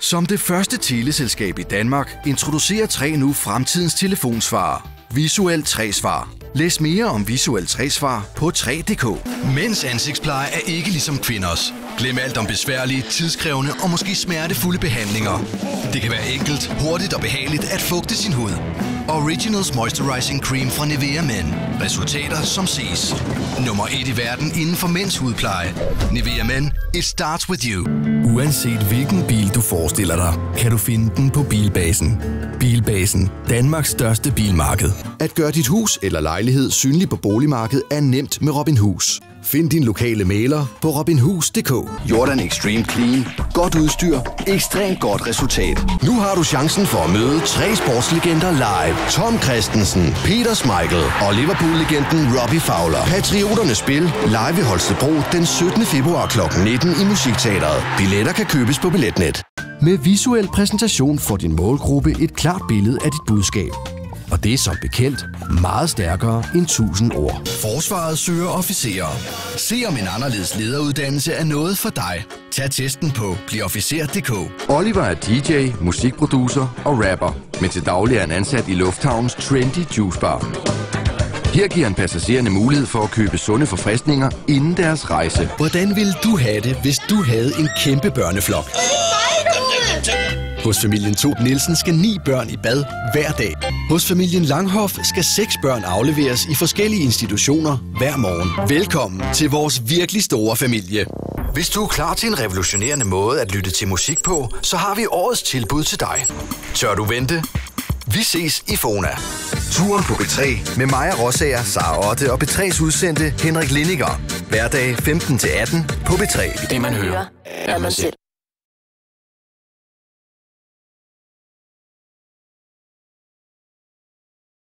Som det første teleselskab i Danmark introducerer 3 nu fremtidens telefonsvarer. Visuel 3-svar. Læs mere om Visuel 3-svar på 3.dk. Mænds ansigtspleje er ikke ligesom kvinders. Glem alt om besværlige, tidskrævende og måske smertefulde behandlinger. Det kan være enkelt, hurtigt og behageligt at fugte sin hud. Originals Moisturizing Cream fra Nivea Men. Resultater som ses. Nummer 1 i verden inden for mænds hudpleje. Nivea Men. It starts with you. Uanset hvilken bil du forestiller dig, kan du finde den på Bilbasen. Bilbasen. Danmarks største bilmarked. At gøre dit hus eller lejlighed synlig på boligmarkedet er nemt med Robinhus. Find din lokale mægler på robinhus.dk. Jordan Extreme Clean. Godt udstyr. Ekstremt godt resultat. Nu har du chancen for at møde 3 sportslegender live. Tom Kristensen, Peter Schmeichel og Liverpool-legenden Robbie Fowler. Patrioternes spil live i Holstebro den 17. februar kl. 19 i Musikteatret. Billetter kan købes på Billetnet. Med visuel præsentation får din målgruppe et klart billede af dit budskab. Og det er som bekendt meget stærkere end 1000 ord. Forsvaret søger officerer. Se om en anderledes lederuddannelse er noget for dig. Tag testen på bliofficer.dk. Oliver er DJ, musikproducer og rapper, men til daglig er han ansat i Lufthavns Trendy Juice Bar. Her giver han passagererne mulighed for at købe sunde forfriskninger inden deres rejse. Hvordan ville du have det, hvis du havde en kæmpe børneflok? Hos familien Tob Nielsen skal 9 børn i bad hver dag. Hos familien Langhoff skal 6 børn afleveres i forskellige institutioner hver morgen. Velkommen til vores virkelig store familie. Hvis du er klar til en revolutionerende måde at lytte til musik på, så har vi årets tilbud til dig. Tør du vente? Vi ses i Fona. Turen på B3 med Maja Rosager, Sara Otte og B3's udsendte Henrik Lindiger. Hverdag 15-18 på B3. Det man hører, er man selv.